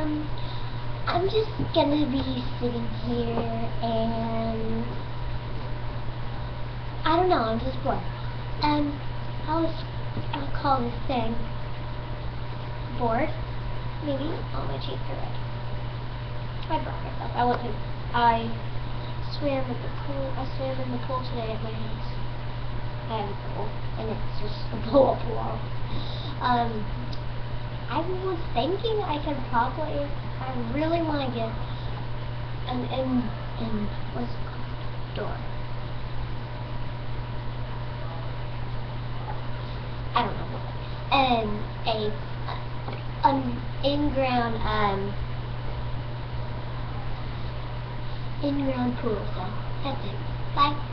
I'm just gonna be sitting here and I don't know, I'm just bored. I'll call this thing bored. Maybe. Oh, my cheeks are red. I brought myself. I swam in the pool. I swam in the pool today at my house. I have a pool, and it's just a blow-up wall. I was thinking I could probably. I really want to get what's it called? Door. I don't know. And an in-ground pool. So that's it. Bye.